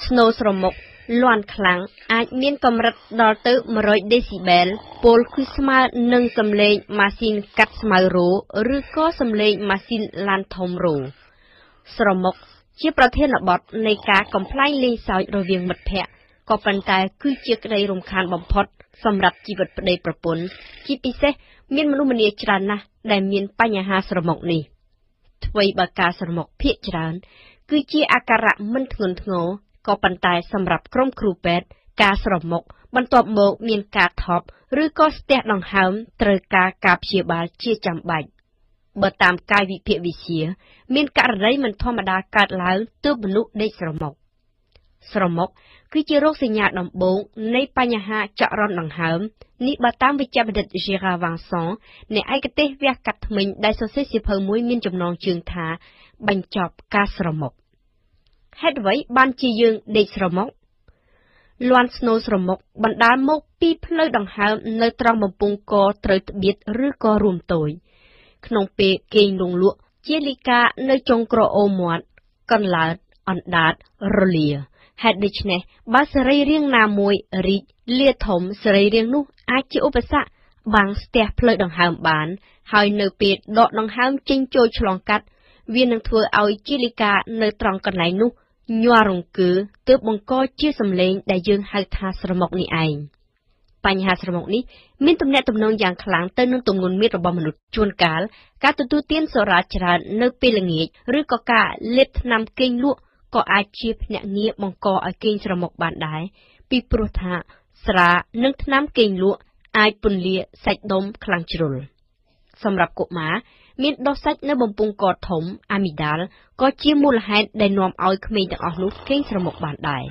Snow ស្រមុកលាន់ខ្លាំងអាចមានកម្រិតដល់ទៅ100 decibel ពោលគឺស្មើនឹងសំឡេងម៉ាស៊ីនកាត់ស្មៅរោឬក៏សំឡេងម៉ាស៊ីនឡានធំរោស្រមុកជាប្រធានបទនៃការកំប្លែងលេងសើចរវាងមិត្តភ័ក្តិក៏ប៉ុន្តែគឺជាក្តីរំខានបំផុតសម្រាប់ជីវិតប្តីប្រពន្ធជាពិសេសមានមនុស្សម្នាច្រើនណាស់ដែលមានបញ្ហាស្រមុកនេះអ្វីបើការស្រមុកភាគច្រើនគឺជាអាការៈមិនធ្ងន់ធ្ងរក៏ប៉ុន្តែសម្រាប់ក្រុមគ្រូពេទ្យការស្រមុកបន្ទាប់មកមានការថប់ឬក៏ស្ទះដង្ហើមត្រូវការព្យាបាលជាចាំបាច់បើតាមកាយវិភាគវិទ្យាមានករណីមិនធម្មតាកើតឡើងទើបមនុស្សដេកស្រមុកគឺជារោគសញ្ញាដំបូងនៃបញ្ហាចរន្តដង្ហើមនេះបើតាមវិជ្ជបណ្ឌិត Gérard Vincent នៃឯកទេសវះកាត់ធ្មេញដែលសរសេរសៀវភៅមួយមានចំណងជើងថាបញ្ចប់ការស្រមុកហេតុអ្វីបានជាយើងដេកស្រមុកលាន់ស្នូលស្រមុកបណ្ដាលមកពីផ្លូវដង្ហើមនៅត្រង់បំពង់កត្រូវត្បៀតឬក៏រួមតូចក្នុងពេលគេងលង់លក់ជាលិកានៅចុងក្រអូបមាត់កន្លើតអណ្ដាតរលាហេតុដូច្នេះបើសរីរាង្គណាមួយរីកលាធំសរីរាង្គនោះអាចជាឧបសគ្គបាំងស្ទះផ្លូវដង្ហើមបានហើយនៅពេលដកដង្ហើមចេញចូលឆ្លងកាត់វានឹងធ្វើឲ្យជាលិកានៅត្រង់កន្លែងនោះញ័ររង្គើទើបបង្កជាសំឡេងដែលយើងហៅថាស្រមុកនេះឯងបញ្ហាស្រមុកនេះមានទំនាក់ទំនងយ៉ាងខ្លាំងទៅនឹងទម្ងន់មាត្ររបស់មនុស្សជួនកាលការទទួលទានសូរ៉ាច្រើននៅពេលល្ងាចឬក៏ការលេបថ្នាំគេងលក់ក៏អាចជាភ្នាក់ងារបង្កឲ្យគេងស្រមុកបានដែរពីព្រោះថាស្រានិងថ្នាំគេងលក់អាចពន្លាសាច់ដុំខ្លាំងជ្រុលសម្រាប់កុមារមានដុសសាច់នៅបំពង់កធំអាមីដាល់ក៏ជាមូលហេតុដែលនាំឲ្យក្មេងទាំងអស់នោះគេងស្រមុកបានដែរ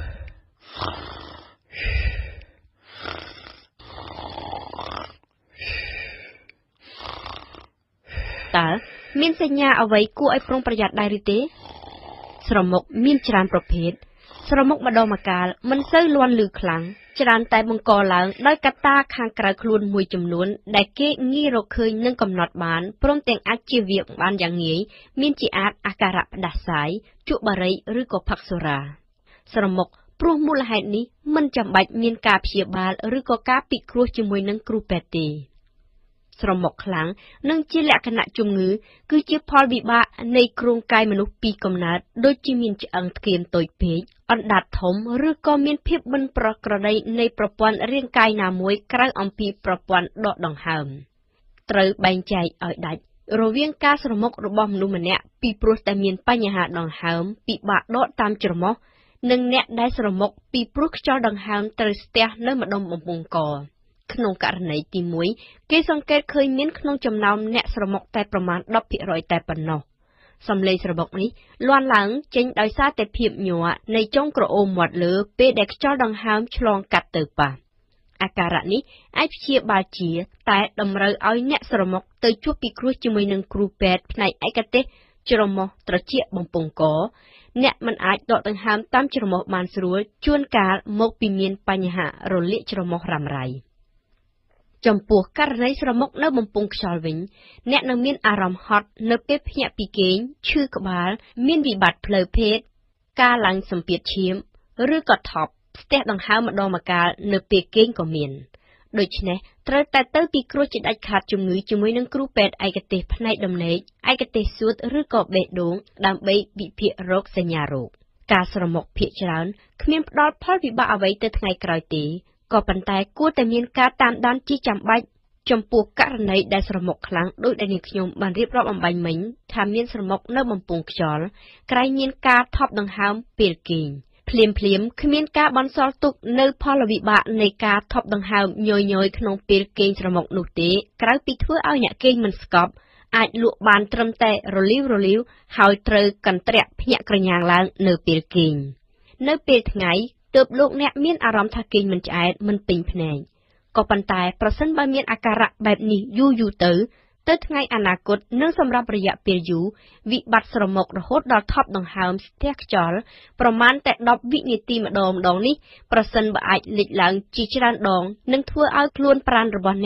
តើមានសញ្ញាអ្វីគួរឲ្យប្រុងប្រយ័ត្នដែរឬទេស្រមុកមានច្រើនប្រភេទស្រមុកម្ដងម្កាលមិនសូវលាន់ឮខ្លាំងច្រើនតែបង្កឡើងដោយកត្តាខាងក្រៅខ្លួនមួយចំនួនដែលគេងាយរកឃើញនិងកំណត់បានព្រមទាំងអាចជៀសវាងបានយ៉ាងងាយមានជាអាចអាការៈផ្ដាសាយជក់បារីឬក៏ផឹកសូរ៉ាស្រមុកព្រោះមូលហេតុនេះមិនចាំបាច់មានការព្យាបាលឬក៏ការពិគ្រោះជាមួយនឹងគ្រូពេទ្យទេស្រមុកខ្លាំងនិងជាលក្ខណៈជំងឺគឺជាផលវិបាកនៃគ្រោងកាយមនុស្សពីកំណើតដូចជាមានឆ្អឹងធ្គាមតូចពេកអណ្ដាតធំឬក៏មានភាពមិនប្រក្រតីនៃប្រព័ន្ធរាងកាយណាមួយក្រៅអំពីប្រព័ន្ធដកដង្ហើមត្រូវបែងចែកឲ្យដាច់រវាងការស្រមុករបស់មនុស្សម្នាក់ពីព្រោះតែមានបញ្ហាដង្ហើមពិបាកដកតាមច្រមុះនិងអ្នកដែលស្រមុកពីព្រោះខ្យល់ដង្ហើមត្រូវស្ទះនៅម្ដុំបំពង់កក្នុងករណីទី1គេសង្កេតឃើញមានក្នុងចំណោមអ្នកស្រមុកតែប្រមាណ 10% តែប៉ុណ្ណោះសំឡេងស្រមុកនេះលាន់ឡើងចេញដោយសារតែភាពញ័រនៃចុងក្រអូបមាត់លើពេលដែលខ្យល់ដង្ហើមឆ្លងកាត់ទៅប៉ះអាការៈនេះអាចព្យាបាលជាតែតម្រូវឲ្យអ្នកស្រមុកទៅជួបពិគ្រោះជាមួយនឹងគ្រូពេទ្យផ្នែកឯកទេសច្រមុះត្រចៀកបំពង់កអ្នកមិនអាចដកដង្ហើមតាមច្រមុះបានស្រួលជួនកាលមកពីមានបញ្ហារលាកច្រមុះរ៉ាំរ៉ៃចំពោះករណីស្រមុកនៅបំពង់ខ្យល់វិញអ្នកនឹងមានអារម្មណ៍ហត់នៅពេលភ្ញាក់ពីគេងឈឺក្បាលមានវិបត្តិផ្លូវភេទការឡើងសម្ពាធឈាមឬក៏ថប់ស្ទះដង្ហើមម្ដងម្កាលនៅពេលគេងក៏មានដូច្នេះត្រូវតែទៅពិគ្រោះជាដាច់ខាតជំងឺជាមួយនឹងគ្រូពេទ្យឯកទេសផ្នែកដំណេកឯកទេសសួតឬក៏បេះដូងដើម្បីវិភាគរោគសញ្ញារោគការស្រមុកភាគច្រើនគ្មានផ្ដល់ផលវិបាកអ្វីទៅថ្ងៃក្រោយទេក៏ប៉ុន្តែគួរតែមានការតាមដានជាចាំបាច់ចំពោះករណីដែលស្រមុកខ្លាំងដោយដែលនាងខ្ញុំបានរៀបរាប់អំបញ្ញមិញថាមានស្រមុកនៅបំពង់ខ្យល់ក្រែងមានការថប់ដង្ហើមពេលគេងភ្លាមគ្មានការបន្សល់ទុកនៅផលវិបាកនៃការថប់ដង្ហើមញយៗក្នុងពេលគេងស្រមុកនោះទេក្រៅពីធ្វើឲ្យអ្នកគេងមិនស្កប់អាចលក់បានត្រឹមតែរលាវហើយត្រូវកន្ត្រាក់ភ្ញាក់ក្រញាងឡើងនៅពេលគេងនៅពេលថ្ងៃទើបលោកអ្នកមានអារម្មណ៍ថាគេងមិនឆ្អែតមិនពេញភ្នែកក៏ប៉ុន្តែប្រសិនបើមានអាការៈបែបនេះយូរទៅថ្ងៃអនាគតនិងសម្រាប់រយៈពេលយូរវិបត្តិស្រមុករហូតដល់ថប់ដង្ហើមស្ទះខ្យល់ប្រមាណតែ10វិនាទីម្ដងនេះប្រសិនបើអាចលេចឡើងជាច្រើនដងនឹងធ្វើឲ្យខ្លួនប្រាណរបស់អ្នក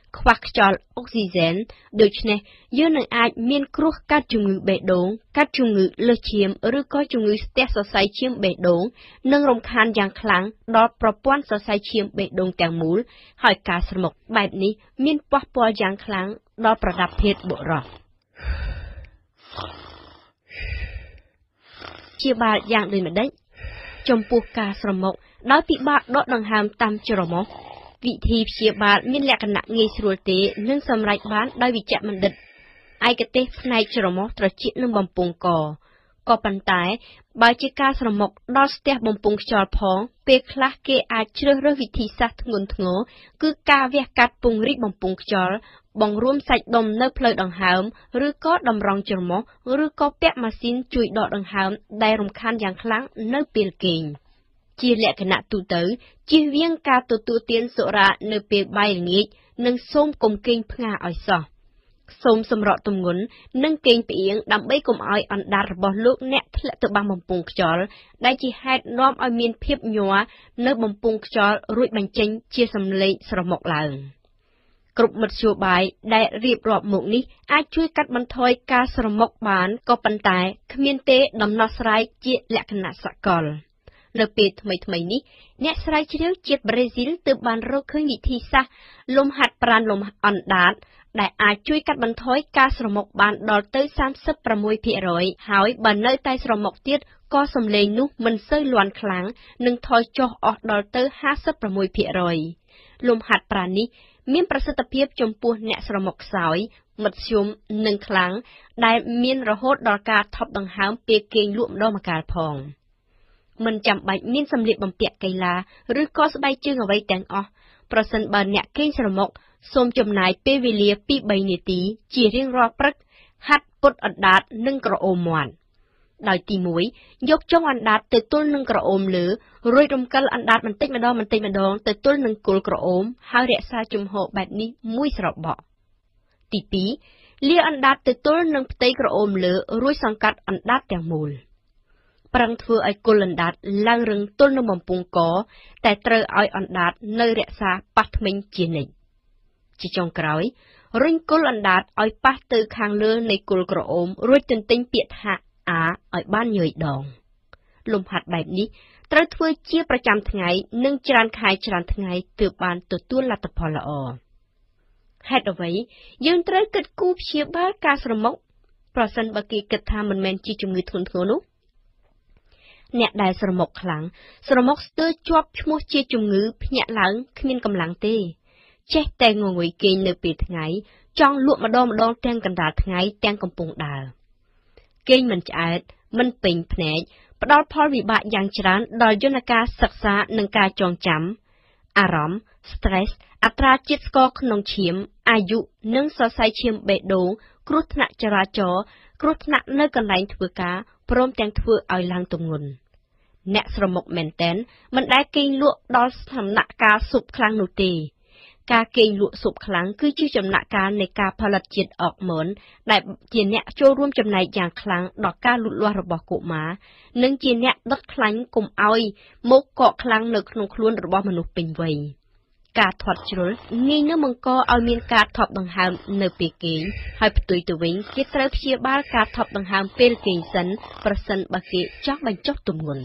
ខ្វះខ្យល់អុកស៊ីហ្សែនដូច្នេះយើងនឹងអាចមានគ្រោះកាត់ជំងឺបេះដូងកាត់ជំងឺលើសឈាមឬក៏ជំងឺស្ទះសរសៃឈាមបេះដូងនិងរំខានយ៉ាងខ្លាំងដល់ប្រព័ន្ធសរសៃឈាមបេះដូងទាំងមូលហើយការស្រមុកបែបនេះមានប៉ះពាល់យ៉ាងខ្លាំងដល់ប្រដាប់ភេទបុរសជាបាលយ៉ាងដូចម្ដេចចំពោះការស្រមុកដោយពិបាកដកដង្ហើមតាមច្រមុះវិធីព្យាបាលមានលក្ខណៈងាយស្រួលទេនិងសម្រេចបានដោយវិជ្ជបណ្ឌិតឯកទេសផ្នែកច្រមុះត្រចៀកនិងបំពង់កក៏ប៉ុន្តែបើជាការស្រមុកដល់ស្ទះបំពង់ខ្យល់ផងពេលខ្លះគេអាចជ្រើសរើសវិធីសាស្ត្រធ្ងន់ធ្ងរគឺការវះកាត់ពង្រីកបំពង់ខ្យល់បង្រួមសាច់ដុំនៅផ្លូវដង្ហើមឬក៏តម្រង់ច្រមុះឬក៏ពាក់ម៉ាស៊ីនជួយដកដង្ហើមដែលរំខានយ៉ាងខ្លាំងនៅពេលគេងជាលក្ខណៈទូទៅជៀសវាងការទទួលទានសុរានៅពេលបាយល្ងាចនិងសូមកុំគេងផ្ងាឲ្យសោះសូមសម្រកទម្ងន់និងគេងផ្អៀងដើម្បីកុំឲ្យអណ្ដាតរបស់លោកអ្នកធ្លាក់ទៅបាំងបំពង់ខ្យល់ដែលជាហេតុនាំឲ្យមានភាពញ័រនៅបំពង់ខ្យល់រួចបញ្ចេញជាសំឡេងស្រមុកឡើងគ្រប់មធ្យោបាយដែលរៀបរាប់មកនេះអាចជួយកាត់បន្ថយការស្រមុកបានក៏ប៉ុន្តែគ្មានទេដំណោះស្រាយជាលក្ខណៈសកលនៅពេលថ្មីនេះអ្នកស្រាវជ្រាវជាតិប្រេស៊ីលទើបបានរកឃើញវិធីសាស្ត្រលំហាត់ប្រាណលំអណ្ដាតដែលអាចជួយកាត់បន្ថយការស្រមុកបានដល់ទៅ 36% ហើយបើនៅតែស្រមុកទៀតក៏សំឡេងនោះមិនសូវលាន់ខ្លាំងនិងថយចុះអស់ដល់ទៅ 56% លំហាត់ប្រាណនេះមានប្រសិទ្ធភាពចំពោះអ្នកស្រមុកខ្សោយមធ្យមនិងខ្លាំងដែលមានរហូតដល់ការថប់ដង្ហើមពេលគេងលក់ម្ដងម្កាលផងមិនចាំបាច់មានសម្លៀកបំពាក់កីឡាឬក៏ស្បែកជើងអ្វីទាំងអស់ប្រសិនបើអ្នកគេងស្រមុកសូមចំណាយពេលវេលាពី3នាទីជារៀងរាល់ព្រឹកហាត់ពុតអណ្ដាតនិងក្រអូមមាត់ដោយទី1យកចុងអណ្ដាតទៅទល់នឹងក្រអូមលើរួចរំកិលអណ្ដាតបន្តិចម្ដងទៅទល់នឹងគល់ក្រអូមហើយរក្សាជំហរបែបនេះមួយស្របក់ទី2លាអណ្ដាតទៅទល់នឹងផ្ទៃក្រអូមលើរួចសង្កត់អណ្ដាតទាំងមូលប្រឹងធ្វើឲ្យគល់អណ្ដាតឡើងរឹងទល់នឹងបំពង់កតែត្រូវឲ្យអណ្ដាតនៅរក្សាប៉ះធ្មេញជានិច្ចជាចុងក្រោយរុញគល់អណ្ដាតឲ្យប៉ះទៅខាងលើនៃគល់ក្រអូមរួចទន្ទិញពាក្យថាអាឲ្យបានញយដងលំហាត់បែបនេះត្រូវធ្វើជាប្រចាំថ្ងៃនិងច្រើនខែច្រើនថ្ងៃទើបបានទទួលលទ្ធផលល្អហេតុអ្វីយើងត្រូវគិតគូរព្យាបាលការស្រមុកប្រសិនបើគេគិតថាមិនមែនជាជំងឺធ្ងន់ធ្ងរនោះអ្នកដែលស្រមុកខ្លាំងស្រមុកស្ទើរជាប់ឈ្មោះជាជំងឺភ្ញាក់ឡើងគ្មានកម្លាំងទេចេះតែងងុយគេងនៅពេលថ្ងៃចង់លក់ម្ដងទាំងកណ្ដាលថ្ងៃទាំងកំពុងដើរគេងមិនឆ្អែតមិនពេញភ្នែកផ្ដល់ផលវិបាកយ៉ាងច្រើនដល់យន្តការសិក្សានិងការចងចាំអារម្មណ៍ stress អត្រាជាតិស្ករក្នុងឈាមអាយុនិងសរសៃឈាមបេះដូងគ្រោះថ្នាក់ចរាចរណ៍គ្រោះថ្នាក់នៅកន្លែងធ្វើការព្រមទាំងធ្វើឲ្យឡើងទម្ងន់អ្នកស្រមុកមែនតែនមិនដែលគេងលក់ដល់ដំណាក់កាលស៊ុបខ្លាំងនោះទេការគេងលក់ស៊ុបខ្លាំងគឺជាចំណាក់កាលនៃការផលិតជាតិអុកម៉ូនដែលជាអ្នកចូលរួមចំណែកយ៉ាងខ្លាំងដល់ការលូតលាស់របស់កុមារនិងជាអ្នកដុតខ្លាញ់កុំឲ្យមកកកខ្លាំងនៅក្នុងខ្លួនរបស់មនុស្សពេញវ័យការធាត់ជ្រុលងាយនឹងបង្កឲ្យមានការថប់ដង្ហើមនៅពេលគេងហើយផ្ទុយទៅវិញគេត្រូវព្យាបាលការថប់ដង្ហើមពេលគេងសិនប្រសិនបើគេចង់បញ្ចុះទម្ងន់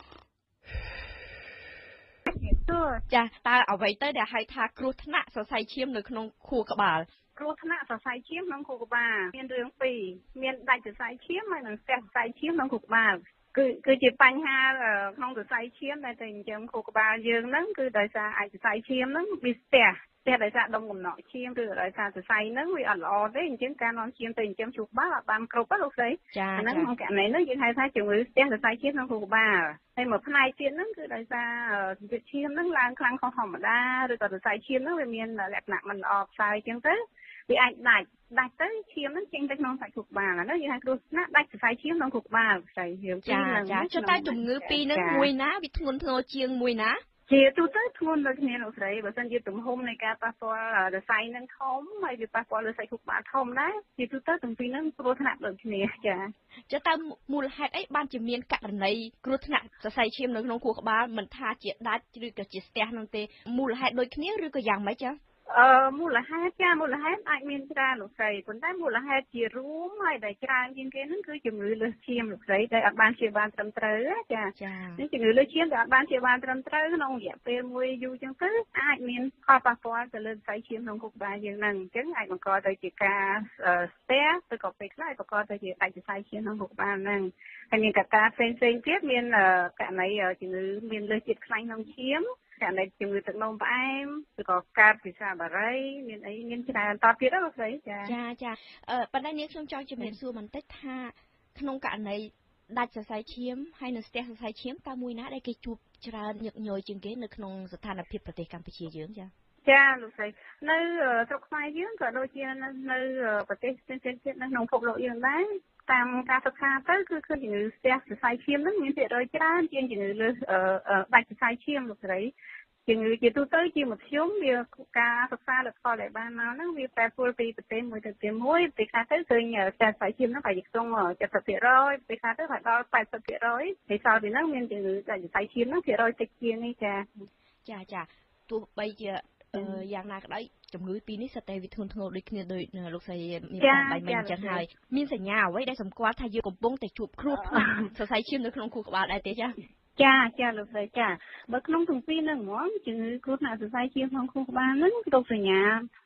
ចាតើអ្វីទៅដែលហៅថាគ្រោះថ្នាក់សរសៃឈាមនៅក្នុងខួរក្បាលគ្រោះថ្នាក់សរសៃឈាមក្នុងខួរក្បាលមានរឿងពីរមានដាច់សរសៃឈាមហើយនិងស្ទះសរសៃឈាមក្នុងខួរក្បាលគឺជាបញ្ហាក្នុងសរសៃឈាមដែលទៅចិញ្ចឹមខួរក្បាលយើងហ្នឹងគឺដោយសារអាចសរសៃឈាមហ្នឹងវាស្ទះដោយសារដុំកំណកឈាមឬដោយសារសរសៃហ្នឹងវាអត់ល្អទេអញ្ចឹងការនាំឈាមទៅចិញ្ចឹមខួរក្បាលអត់បានគ្រប់ទេលោកស្រីអាហ្នឹងក្នុងករណីហ្នឹងយើងហៅថាជំងឺស្ទះសរសៃឈាមក្នុងខួរក្បាលហើយមួយផ្នែកទៀតហ្នឹងគឺដោយសារជាតិឈាមហ្នឹងឡើងខ្លាំងខុសធម្មតាឬក៏សរសៃឈាមហ្នឹងវាមានលក្ខណៈមិនល្អផ្សាយអញ្ចឹងទៅវាអាចដាច់ទៅឈាមហ្នឹងចេញទៅក្នុងសាច់ខួរក្បាលហ្នឹងយើងហៅគ្រោះថ្នាក់ដាច់សរសៃឈាមក្នុងខួរក្បាលស្រីយើងចាចុះតែជំងឺពីរហ្នឹងមួយណាវាធ្ងន់ធ្ងរជាងមួយណាជាទូទៅធ្ងន់ដូចគ្នាលោកស្រីបើសិនជាទំហំនៃការប៉ះពាល់សរសៃនឹងធំហើយវាប៉ះពាល់លើសាច់ខួរក្បាលធំដែរជាទូទៅទាំងពីរហ្នឹងគ្រោះថ្នាក់ដូចគ្នាចាចុះតើមូលហេតុអីបានជាមានករណីគ្រោះថ្នាក់សរសៃឈាមនៅក្នុងខួរក្បាលមិនថាជាដាច់ឬក៏ជាស្ទះហ្នឹងទេមូលហេតុដូចគ្នាឬក៏យ៉ាងម៉េចចាមូលហេតុចាមូលហេតុអាចមានច្រើនលោកស្រីប៉ុន្តែមូលហេតុជារួមហើយដែលច្រើនជាងគេហ្នឹងគឺជំងឺលើសឈាមលោកស្រីដែលអត់បានព្យាបាលត្រឹមត្រូវចានេះជំងឺលើសឈាមដែលអត់បានព្យាបាលត្រឹមត្រូវក្នុងរយៈពេលមួយយូរចឹងទៅអាចមានផលប៉ះពាល់ទៅលើសរសៃឈាមក្នុងខួរក្បាលយើងហ្នឹងអញ្ចឹងអាចបង្កទៅជាការស្ទះឬក៏ពេលខ្លះបង្កទៅជាដាច់សរសៃឈាមក្នុងខួរក្បាលហ្នឹងហើយមានកត្តាផ្សេងៗទៀតមានករណីជំងឺមានលើសជាតិខ្លាញ់ក្នុងឈាមករណីជំងឺទឹកនោមផ្អែមឬក៏កើតពិសាបារីមានអីមានច្រើនតទៀតហ្នឹងលោកស្រីចាប៉ុន្តែនាងខ្ញុំចង់ជំរាបសួរបន្តិចថាក្នុងករណីដាច់សរសៃឈាមហើយនៅស្ទះសរសៃឈាមតើមួយណាដែលគេជួបច្រើនញឹកញយជាងគេនៅក្នុងស្ថានភាពប្រទេសកម្ពុជាយើងចាលោកស្រីនៅស្រុកខ្មែរយើងក៏ដូចជានៅប្រទេសផ្សេងៗទៀតនៅក្នុងពិភពលោកយើងដែរតាមការសិក្សាទៅគឺឃើញជំងឺស្ទះសរសៃឈាមហ្នឹងមានភាគរយច្រើនជាងជំងឺលើសដាច់សរសៃឈាមលោកស្រីជំងឺជាទូទៅជាមធ្យមវាការសិក្សាលទ្ធផលដែលបានមកហ្នឹងវាប្រែប្រួលពីប្រទេសមួយទៅប្រទេសមួយពេលខ្លះទៅឃើញស្ទះសរសៃឈាមហ្នឹងប្រហែលជាខ្ទង់ 70% ពេលខ្លះទៅដល់ 80% ហើយសល់ពីហ្នឹងមានជំងឺដាច់សរសៃឈាមហ្នឹងភាគរយតិចជាងនេះចាទោះបីជាយ៉ាងណាក៏ដោយជំងឺពីរនេះសិតតែវាធ្ងន់ធ្ងរដូចគ្នាដោយលោកស្រីមានបានបាយមិញអញ្ចឹងហើយមានសញ្ញាអ្វីដែលសម្គាល់ថាយើងកំពុងតែជួបគ្រោះថ្នាក់សរសៃឈាមនៅក្នុងខួរក្បាលដែរទេចាលោកស្រីចាបើក្នុងទាំងពីរហ្នឹងហ្មងជំងឺគ្រោះថ្នាក់សរសៃឈាមក្នុងខួរក្បាលហ្នឹងរោគសញ្ញា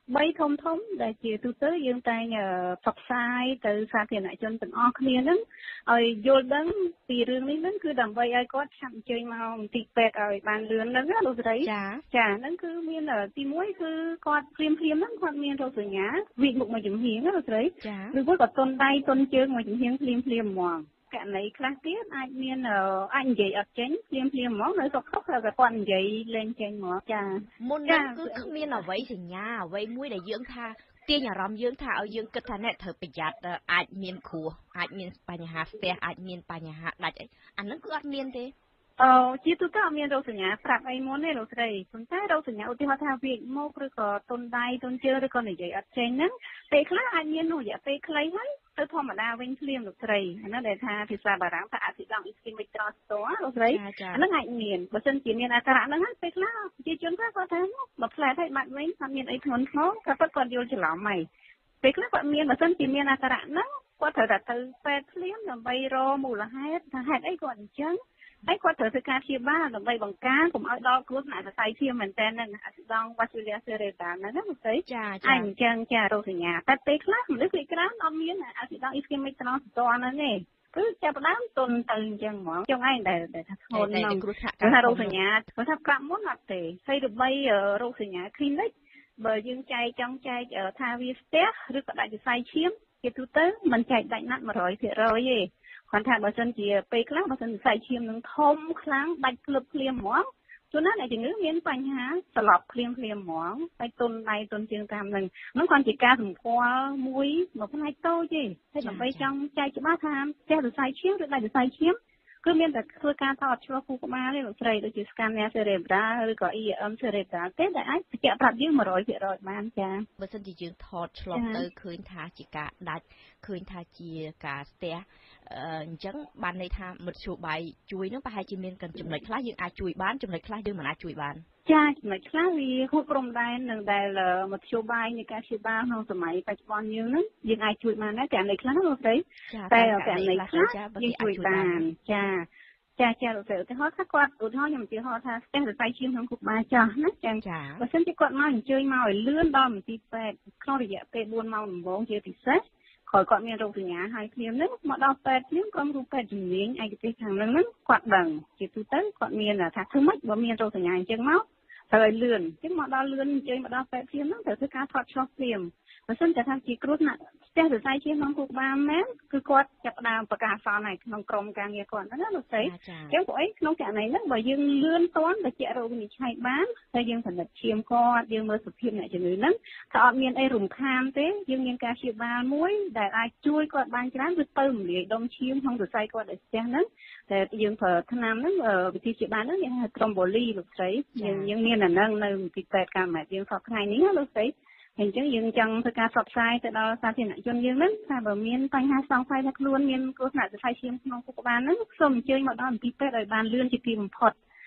3ធំដែលជាទូទៅយើងតែងផ្សព្វផ្សាយទៅសាធារណជនទាំងអស់គ្នាហ្នឹងឲ្យយល់ដឹងពីរឿងនេះហ្នឹងគឺដើម្បីឲ្យគាត់ឆាប់អញ្ជើញមកមន្ទីរពេទ្យឲ្យបានលឿនហ្នឹងណាលោកស្រីចាហ្នឹងគឺមានទី1គឺគាត់ព្រាមហ្នឹងគាត់មានរោគសញ្ញាវិកមុខមួយចំហៀងណាលោកស្រីឬមួយក៏តុនដៃតុនជើងមួយចំហៀងភ្លាមហ្មងករណីខ្លះទៀតអាចមានអាចនិយាយអត់ចេញភ្លាមហ្មងនៅសុខហើយក៏គាត់និយាយលេងចេញហ្មងចាមុនហ្នឹងគឺគ្មានអ្វីសញ្ញាអ្វីមួយដែលយើងថាទាញអារម្មណ៍យើងថាឲ្យយើងគិតថាអ្នកត្រូវប្រយ័ត្នអាចមានគ្រោះអាចមានបញ្ហាស្ទះអាចមានបញ្ហាដាច់អីអាហ្នឹងគឺអត់មានទេជាទូទៅអត់មានរោគសញ្ញាប្រាប់អីមុនទេលោកស្រីប៉ុន្តែរោគសញ្ញាឧទាហរណ៍ថាវាមកឬក៏តុនដៃតុនជើងឬក៏និយាយអត់ចេញហ្នឹងពេលខ្លះអាចមានរយៈពេលខ្លីហើយទៅធម្មតាវិញភ្លាមលោកស្រីអានោះដែលថាភាសាបារាំងថា accident ischemic transport លោកស្រីអានោះអាចមានបើសិនជាមានអាការៈហ្នឹងហើយពេលខ្លះប្រជាជនគាត់ថាមកផ្លែហើយបាត់វិញថាមានអីធ្ងន់ធ្ងរគាត់យល់ច្រឡំហើយពេលខ្លះគាត់មានបើសិនជាមានអាការៈហ្នឹងគាត់ត្រូវតែទៅពេទ្យភ្លាមដើម្បីរកមូលហេតុថាហេតុអីគាត់អញ្ចឹងហើយគាត់ត្រូវធ្វើការព្យាបាលដើម្បីបង្ការកុំឲ្យដល់គ្រោះថ្នាក់សរសៃឈាមមែនតើហ្នឹងអាស៊ីដង់វ៉ាស្គូលាសេរេតាហ្នឹងណាលោកស្រីអញ្ចឹងចារោគសញ្ញាតែពេលខ្លះមនុស្សភាគច្រើនអត់មានអាស៊ីដង់អ៊ីស្គីមិកត្រង់ស្ទន់ហ្នឹងទេគឺចាប់ផ្ដើមទុនទៅអញ្ចឹងហ្មងចុងឯងដែលថាធ្ងន់ហ្នឹងថារោគសញ្ញាគាត់ថាប្រាប់មុនអត់ទេហើយរបីរោគសញ្ញា clinic បើយើងចែកថាវាស្ទះឬក៏ដាច់សរសៃឈាមជាទូទៅមិនចែកដាច់ណាត់ 100% ទេគាត់ថាបើសិនជាពេលខ្លះបើសិនសរសៃឈាមនឹងធំខ្លាំងដាច់ភ្លឹបភ្លាមហ្មងជួនណាអ្នកជំងឺមានបញ្ហាស្លាប់ភ្លាមហ្មងហើយទុនដៃទុនជើងតាមនឹងគាត់ជាការសម្គាល់មួយផ្នែកតូចទេហើយដើម្បីចង់ចែកច្បាស់ថាចេះសរសៃឈាមឬដាច់សរសៃឈាមគឺមានតែធ្វើការថតឆ្លុះខួរក្បាលទេលោកស្រីដូចជា scanner cerebral ឬក៏ EM cerebral ទេដែលអាចបញ្ជាក់ប្រាប់យើង 100% បានចាបើសិនជាយើងថតឆ្លុះទៅឃើញថាជាការដាច់ឃើញថាជាការស្ទះអញ្ចឹងបានន័យថាមធ្យោបាយជួយនឹងប្រហែលជាមានកន្លែងចំណុចខ្លះយើងអាចជួយបានចំណុចខ្លះយើងមិនអាចជួយបានចាចំណុចខ្លះវាហួសព្រំដែននឹងដែលមធ្យោបាយនៃការព្យាបាលក្នុងសម័យបច្ចុប្បន្នយើងហ្នឹងយើងអាចជួយបានដែរតែអ្នកខ្លះលោកស្រីតែករណីខ្លះយើងជួយបានចាលោកស្រីឧទាហរណ៍ថាគាត់ឧទាហរណ៍ខ្ញុំឧទាហរណ៍ថាស្ទះសរសៃឈាមក្នុងខួរក្បាលចាស់ណាចាបើសិនជាគាត់មកអញ្ជើញមកឲ្យលឿនដល់មន្ទីរពេទ្យក្នុងរយៈពេល4ម៉ោងដំបូងជាពិសេសក្រោយគាត់មានរោគសញ្ញាហើយភ្លាមហ្នឹងមកដល់ពេទ្យភ្លាមគាត់គ្រូពេទ្យជំនាញឯកទេសខាងហ្នឹងគាត់ដឹងជាទូទៅគាត់មានថាធ្វើម៉េចបើមានរោគសញ្ញាអញ្ចឹងមកត្រូវឲ្យលឿនអញ្ចឹងមកដល់លឿនអញ្ជើញមកដល់ពេទ្យភ្លាមហ្នឹងត្រូវធ្វើការថតឆ្លុះភ្លាមបើសិនតែថាជាគ្រោះថ្នាក់ស្ទះសរសៃឈាមក្នុងខួរក្បាលមែនគឺគាត់ចាប់ផ្ដើមប្រកាសសន្នហើយក្នុងក្រុមការងារគាត់ហ្នឹងណាលោកស្រីអញ្ចឹងព្រោះអីក្នុងករណីហ្នឹងបើយើងលឿនទាន់ទៅជារោគវិនិច្ឆ័យបានហើយយើងពិនិត្យឈាមគាត់យើងមើលសភាពអ្នកជំងឺហ្នឹងថាអត់មានអីរំខានទេយើងមានការព្យាបាលមួយដែលអាចជួយគាត់បានច្រើនគឺទៅរំលាយដុំឈាមក្នុងសរសៃគាត់ដែលស្ទះហ្នឹងតែយើងប្រើថ្នាំហ្នឹងវិធីព្យាបាលហ្នឹងគេហៅត្រំបូលីលោកស្រីយើងមានអាហ្នឹងនៅទីពេទ្យកម្មយើងសពថ្ងៃនេះណាលោកស្រីអញ្ចឹងយើងចង់ធ្វើការផ្សព្វផ្សាយទៅដល់សាធារណជនយើងហ្នឹងថាបើមានបញ្ហាសង្ស័យថាខ្លួនមានគ្រោះថ្នាក់សរសៃឈាមក្នុងខួរក្បាលហ្នឹងសូមអញ្ជើញមកដល់មន្ទីរពេទ្យឲ្យបានលឿនជាទីបំផុត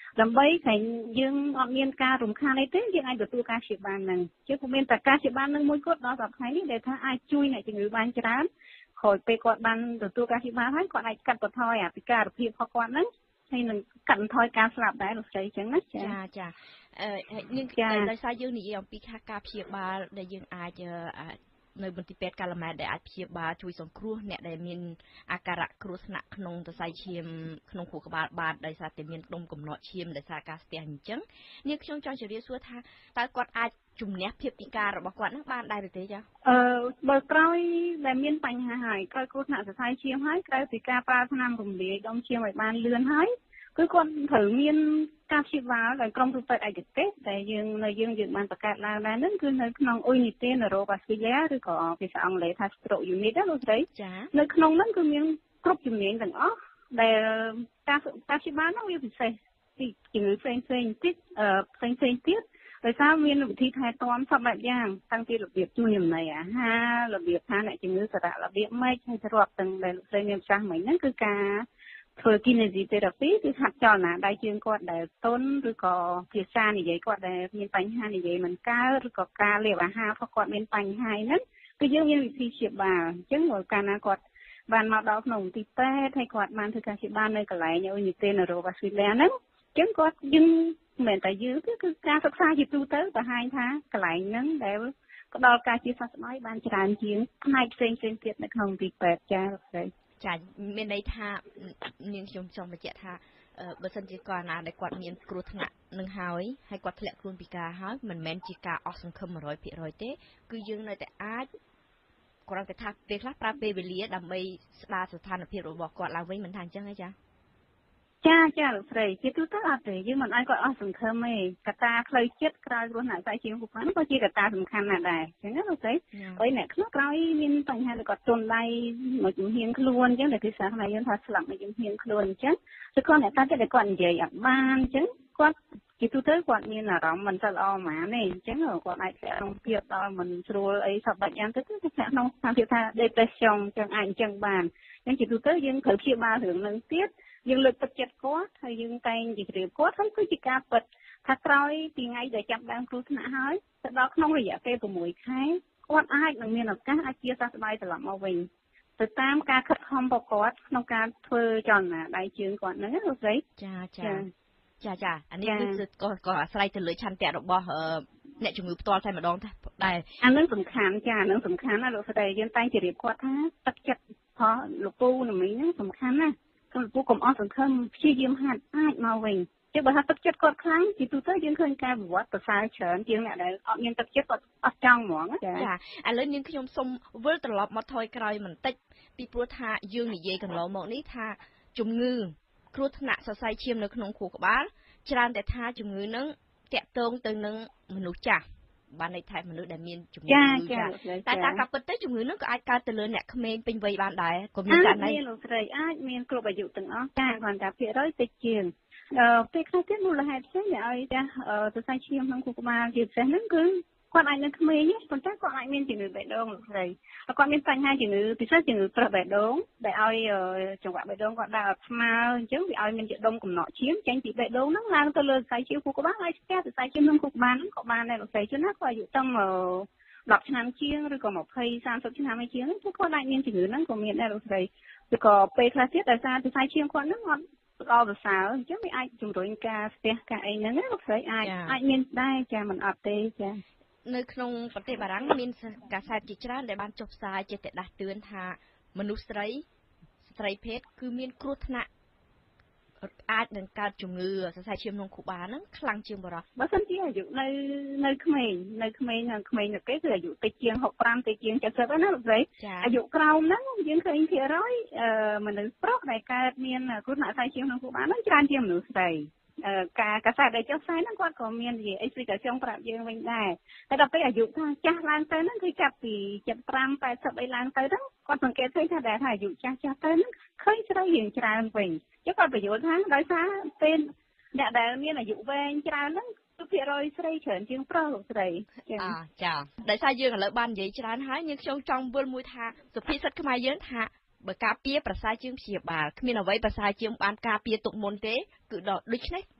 ដើម្បីតែយើងអត់មានការរំខានអីទេយើងអាចទទួលការព្យាបាលហ្នឹងchứ cũngមានតែការព្យាបាលនឹងមួយគត់ដល់សប្តាហ៍នេះដែលថាអាចជួយអ្នកជំងឺបានច្រើនក្រោយពេលគាត់បានទទួលការព្យាបាលហើយគាត់អាចកាត់បន្ថយអាពិការភាពរបស់គាត់ហ្នឹងហើយនឹងកាត់បន្ថយការស្លាប់ដែរលោកស្រីអញ្ចឹងណាចាយើងដោយសារយើងនិយាយអំពីការព្យាបាលដែលយើងអាចនៅមន្ទីរពេទ្យកាឡាម៉ែតដែលអាចព្យាបាលជួយសង្គ្រោះអ្នកដែលមានអាការៈគ្រោះថ្នាក់ក្នុងសរសៃឈាមក្នុងខួរក្បាលបានដោយសារតែមានដុំកំណត់ឈាមដោយសារការស្ទះអញ្ចឹងនាងខ្ញុំចង់ជម្រាបសួរថាតើគាត់អាចជំនះភាពពិការរបស់គាត់នឹងបានដែរឬទេចាបើក្រោយដែលមានបញ្ហាហើយក្រោយគ្រោះថ្នាក់សរសៃឈាមហើយក្រៅពីការប្រើថ្នាំរំលាយដុំឈាមឲ្យបានលឿនហើយគឺគាត់ត្រូវមានការព្យាបាលដោយក្រុមគ្រូពេទ្យឯកទេសតែយើងបានបង្កើតឡើងដែរហ្នឹងគឺនៅក្នុង Unité Neurovascular ឬក៏ភាសាអង់គ្លេសថា Stroke Unit ណាលោកស្រីនៅក្នុងហ្នឹងគឺមានគ្រប់ជំនាញទាំងអស់ដែលការព្យាបាលហ្នឹងវាពិសេសពីជំងឺផ្សេងទៀតដោយសារមានវិធីថែទាំសពបែបយ៉ាងតាំងពីរបៀបជួយចំណីអាហាររបៀបថាអ្នកជំងឺសារៈរបៀបម៉េចហើយស្របទាំងដែលលោកស្រីមានប្រសាសន៍មិញហ្នឹងគឺការធ្វើ kinesitherapy គឺហាត់ចលនាដៃជើងគាត់ដែលទន់ឬក៏ភាសានិយាយគាត់ដែលមានបញ្ហានិយាយមិនកើតឬក៏ការលាបអាហាររបស់គាត់មានបញ្ហាហ្នឹងគឺយើងមានវិធីព្យាបាលអញ្ចឹងបើកាលណាគាត់បានមកដល់ក្នុងទីពេទ្យហើយគាត់បានធ្វើការព្យាបាលនៅកន្លែង Unité Neurovascular ហ្នឹងអញ្ចឹងគាត់យើងមិនមែនតែយើងទេគឺការសិក្សាជាទូទៅបង្ហាញថាកន្លែងហ្នឹងដែលផ្ដល់ការជាសះស្បើយបានច្រើនជាងផ្នែកផ្សេងទៀតនៅក្នុងទីពេទ្យចា៎លោកស្រីចាមានន័យថានាងខ្ញុំចង់បញ្ជាក់ថាបើសិនជាគាត់ណាដែលគាត់មានគ្រោះថ្នាក់នឹងហើយគាត់ធ្លាក់ខ្លួនពិការហើយមិនមែនជាការអស់សង្ឃឹម 100% ទេគឺយើងនៅតែអាចគ្រាន់តែថាពេលខ្លះប្រើពេលវេលាដើម្បីស្ដារស្ថានភាពរបស់គាត់ឡើងវិញមិនថាអញ្ចឹងទេចាចាលោកស្រីជាទូទៅអត់ទេយើងមិនឲ្យគាត់អស់សង្ឃឹមទេកត្តាផ្លូវចិត្តក្រោយគ្រោះថ្នាក់សរសៃឈាមខួរក្បាលក៏ជាកត្តាសំខាន់ណាស់ដែរអញ្ចឹងណាលោកស្រីហើយអ្នកខ្លះក្រោយមានបញ្ហាគាត់ទន់ដៃមកជំហានខ្លួនអញ្ចឹងតែភាសាខ្មែរយើងថាស្លាប់មកជំហានខ្លួនអញ្ចឹងគឺគាត់អ្នកតាចិត្តដែលគាត់និយាយអត់បានអញ្ចឹងគាត់ជាទូទៅគាត់មានអារម្មណ៍មិនសូវល្អហ្មងទេអញ្ចឹងគាត់អាចធ្លាក់ក្នុងភាពដល់មិនស្រួលអីសពបែបយ៉ាងទៅគឺធ្លាក់ក្នុងស្ថានភាពថា depression អញ្ចឹងអាចអញ្ចឹងបានអញ្ចឹងជាទូទៅយើងត្រូវព្យាបាលរឿងហ្នឹងទៀតយើងលើកទឹកចិត្តគាត់ហើយយើងតែងជម្រាបគាត់ហើយគឺជាការពិតថាក្រោយពីថ្ងៃដែលចាប់ដើមគ្រោះថ្នាក់ហើយទៅដល់ក្នុងរយៈពេល6ខែគាត់អាចនឹងមានឱកាសអាចជាសះស្បើយត្រឡប់មកវិញទៅតាមការខិតខំរបស់គាត់ក្នុងការធ្វើចលនាដៃជើងគាត់ហ្នឹងណាលោកស្រីចាអានេះគឺក៏អាស្រ័យទៅលើឆន្ទៈរបស់អ្នកជំងឺផ្ទាល់តែម្ដងដែរអានឹងសំខាន់អានឹងសំខាន់ណាលោកស្រីយើងតែងជម្រាបគាត់ថាទឹកចិត្តផងលោកពូណាមីហ្នឹងសំខាន់ណាគឺពូកុំអស់សង្ឃឹមព្យាយាមហាត់អាចមកវិញchứបើថាទឹកចិត្តគាត់ខ្លាំងជាទូទៅយើងឃើញការវិវត្តប្រសើរច្រើនជាងអ្នកដែលអត់មានទឹកចិត្តគាត់អត់ចង់ហ្មងចាឥឡូវនាងខ្ញុំសូមវិលត្រឡប់មកថយក្រោយបន្តិចពីព្រោះថាយើងនិយាយកន្លងមកនេះថាជំងឺគ្រោះថ្នាក់សរសៃឈាមនៅក្នុងខួរក្បាលច្រើនតែថាជំងឺនឹងតាក់ទងទៅនឹងមនុស្សចាស់បានន័យថាមនុស្សដែលមានជំងឺតែតាមការពិតទៅជំងឺនឹងក៏អាចកើតទៅលើអ្នកក្មេងពេញវ័យបានដែរក៏មានករណីលោកស្រីអាចមានគ្រប់អាយុទាំងអស់តែគ្រាន់តែភាគរយតិចជាងពេលខ្លះទៀតមូលហេតុផ្សេងដែលឲ្យចាស់សរសៃឈាមក្នុងខួរក្បាលជាពិសេសហ្នឹងគឺគាត់អាចនៅក្មេងទេប៉ុន្តែគាត់អាចមានជំងឺបេះដូងលោកស្រីគាត់មានបញ្ហាជំងឺពិសេសជំងឺប្រេះបេះដូងដែលឲ្យចង្វាក់បេះដូងគាត់ដើរអត់ស្មើអញ្ចឹងវាឲ្យមានជាដុំកំណក់ឈាមចេញពីបេះដូងហ្នឹងឡើងទៅលើសរសៃឈាមខួរក្បាលហើយស្ទះសរសៃឈាមក្នុងខួរក្បាលហ្នឹងក៏បានដែរលោកស្រីជួនណាគាត់អាយុតាំង10ឆ្នាំជាងឬក៏20 30ឆ្នាំជាងគឺគាត់អាចមានជំងឺហ្នឹងក៏មានដែរលោកស្រីឬក៏ពេលខ្លះទៀតដោយសារសរសៃឈាមគាត់ហ្នឹងអត់ល្អប្រសើរអញ្ចឹងវាអាចជំរុញការស្ទះការអីហ្នឹងណាលោកស្រីអាចមានដែរចាមិនអត់ទេចានៅក្នុងប្រទេសបារាំងមានកាសែតជាច្រើនដែលបានចុះផ្សាយជាតែដាស់តឿនថាមនុស្សស្ត្រីភេទគឺមានគ្រោះថ្នាក់អាចនឹងកើតជំងឺសរសៃឈាមក្នុងខួរក្បាលហ្នឹងខ្លាំងជាងបុរសបើសិនជាអាយុនៅក្មេងនៅគេគឺអាយុតិចជាង65តិចជាង70ណាលោកស្រីអាយុក្រោមហ្នឹងយើងឃើញភាគរយមនុស្សប្រុសដែលកើតមានគ្រោះថ្នាក់សរសៃឈាមក្នុងខួរក្បាលហ្នឹងច្រើនជាងមនុស្សស្រីការកាសែតដែលចុះផ្សាយហ្នឹងគាត់ក៏មាននិយាយអេស្លីកាសប្រាប់យើងវិញដែរតែដល់ពេលអាយុថាចាស់ឡើងទៅហ្នឹងគឺចាប់ពី75 80អីឡើងទៅហ្នឹងគាត់សង្កេតឃើញថាដែលថាអាយុចាស់ទៅហ្នឹងឃើញស្រីរៀងច្រើនវិញចឹងគាត់បញ្យល់ថាដោយសារពេលអ្នកដែលមានអាយុវែងច្រើនហ្នឹងគឺភាគរយស្រីច្រើនជាងប្រុសលោកស្រីចាដោយសារយើងឥឡូវបាននិយាយច្រើនហើយយើងខ្ញុំចង់វិលមួយថាសុភាសិតខ្មែរយើងថាបើការពារប្រសើរជាងព្យាបាលគ្មានអ្វីប្រសើរជាងបានការពារទុកមុនទេគឺដូច្នេះ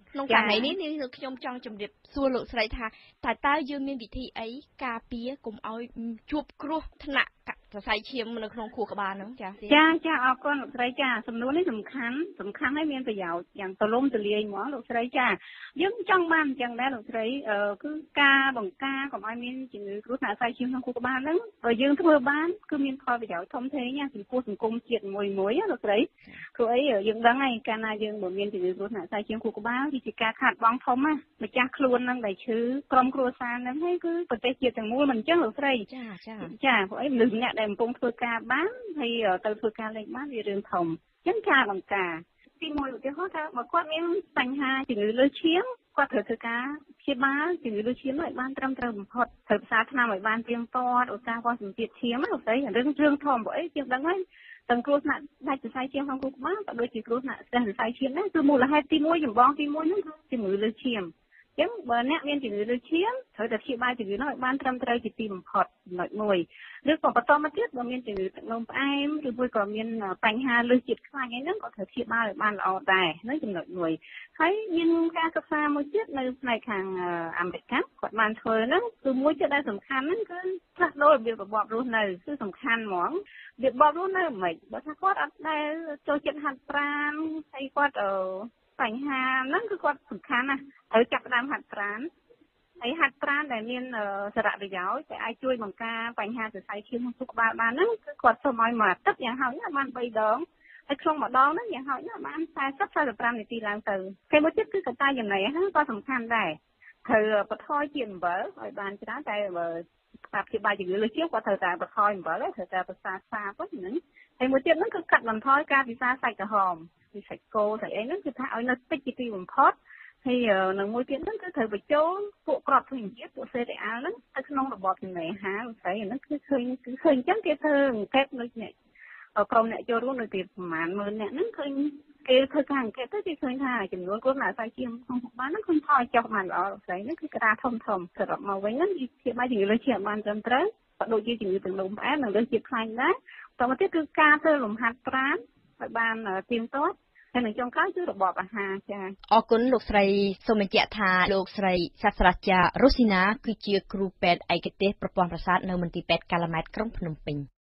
ក្នុងករណីនេះខ្ញុំចង់ជម្រាបសួរលោកស្រីថាតើយើងមានវិធីអីការពារកុំឲ្យជួបគ្រោះថ្នាក់សរសៃឈាមនៅក្នុងខួរក្បាលហ្នឹងចាអរគុណលោកស្រីចាសំណួរនេះសំខាន់ហើយមានប្រយោជន៍យ៉ាងទូលំទូលាយហ្មងលោកស្រីចាយើងចង់បានអញ្ចឹងដែរលោកស្រីគឺការបង្ការកុំឲ្យមានជំងឺគ្រោះថ្នាក់សរសៃឈាមក្នុងខួរក្បាលហ្នឹងបើយើងធ្វើបានគឺមានផលប្រយោជន៍ធំធេងណាចំពោះសង្គមជាតិមួយលោកស្រីព្រោះអីយើងដឹងហើយកាលណាយើងបើមានជំងឺគ្រោះថ្នាក់សរសៃឈាមខួរក្បាលវាជាការខាតបង់ធំណាម្ចាស់ខ្លួនហ្នឹងដែលឈឺក្រុមគ្រួសារហ្នឹងហើយគឺប្រទេសជាតិទាំងមូលមិនអញ្ចឹងលោកស្រីចាព្រោះអីមនុស្សអ្នកដែលកំពុងធ្វើការបានហើយទៅធ្វើការលេខបានវារឿងធំអញ្ចឹងការបង្ការទីមួយឧទាហរណ៍ថាបើគាត់មានបញ្ហាជំងឺលើឈាមគាត់ត្រូវធ្វើការព្យាបាលជំងឺលើឈាមឲ្យបានត្រឹមត្រូវបំផុតត្រូវផ្សារថ្នាំឲ្យបានទៀងទាត់ឧស្សាហ៍វាស់សម្ពាធឈាមលោកស្រីរឿងធំព្រោះអីជាងដឹងហើយទាំងគ្រោះថ្នាក់ដាច់សរសៃឈាមក្នុងខួរក្បាលក៏ដូចជាគ្រោះថ្នាក់ស្ទះសរសៃឈាមដែរគឺមូលហេតុទី1ចម្បងទី1ហ្នឹងគឺជំងឺលើឈាមអញ្ចឹងបើអ្នកមានជំងឺលើឈាមត្រូវតែព្យាបាលជំងឺនោះឲ្យបានត្រឹមត្រូវជាទីបំផុតចំណុចមួយឬក៏បន្តមកទៀតបើមានជំងឺទឹកនោមផ្អែមឬមួយក៏មានបញ្ហាលើសជាតិខ្លាញ់អីហ្នឹងក៏ត្រូវព្យាបាលឲ្យបានល្អដែរហ្នឹងចំណុចមួយហើយមានការសិក្សាមួយទៀតនៅផ្នែកខាងអាមេរិកគាត់បានធ្វើហ្នឹងគឺមួយទៀតដែលសំខាន់ហ្នឹងគឺផ្លាស់ប្ដូររបៀបរបបរស់នៅគឺសំខាន់ហ្មងរបៀបរបបរស់នៅមិនបើថាគាត់អត់ដែលចូលចិត្តហាត់ប្រាណហើយគាត់បញ្ហាហ្នឹងគឺគាត់សំខាន់ណាស់ត្រូវចាប់ផ្ដើមហាត់ប្រាណហើយហាត់ប្រាណដែលមានសារៈប្រយោជន៍ដែលអាចជួយបង្ការបញ្ហាសរសៃឈាមក្នុងខួរក្បាលបានហ្នឹងគឺគាត់សុំឲ្យមួយអាទិត្យយ៉ាងហោចណាស់បាន3ដងហើយក្នុងមួយដងហ្នឹងយ៉ាងហោចណាស់បាន40-45នាទីឡើងទៅគេមួយទៀតគឺកតាចំណីហ្នឹងក៏សំខាន់ដែរត្រូវបន្ថយជាតិអំបិលឲ្យបានច្រើនតែបើការព្យាបាលជំងឺលើឈាមគាត់ត្រូវតែបន្ថយអំបិលត្រូវតែប្រសាសាបហ្នឹងហើយមួយទៀតហ្នឹងគឺកាត់បន្ថយការពិសាសាច់ក្រហមពីសាច់គោសាច់អីហ្នឹងគឺថាឲ្យនៅតិចជាទីបំផុតហើយនៅមួយទៀតហ្នឹងគឺត្រូវបញ្ចូលពួកក្របធញ្ញជាតិពួកសេរីអាល់ហ្នឹងទៅក្នុងរបបចំណីអាហារលោកស្រីហ្នឹងគឺឃើញអញ្ចឹងគេធ្វើអង្កេតនៅអ្នកក្រុមអ្នកចូលរួមនៅទីប្រហែល10000នាក់ហ្នឹងឃើញគេធ្វើការអង្កេតទៅគេឃើញថាចំនួនគ្រោះថ្នាក់សរសៃឈាមក្នុងខួរក្បាលហ្នឹងឃើញថយចុះបានល្អលោកស្រីហ្នឹងគឺកត្តាធំសរុបមកវិញហ្នឹងវាជាបាយជំងឺលើឈាមបានត្រឹមត្រូវក៏ដូចជាជំងឺទឹកនោមផ្អែមនិងលើសជាតិខ្លាញ់ដែរតទៅទៀតគឺការធ្វើលំហាត់ប្រាណឲ្យបានទៀងទាត់ហើយនៅចុងក្រោយគឺរបបអាហារចា៎អរគុណលោកស្រីសូមបញ្ជាក់ថាលោកស្រីសាស្ត្រាចារ្យរ៉ូស៊ីណាគឺជាគ្រូពេទ្យឯកទេសប្រព័ន្ធប្រសាទនៅមន្ទីរពេទ្យកាឡាម៉ែតក្រុងភ្នំពេញ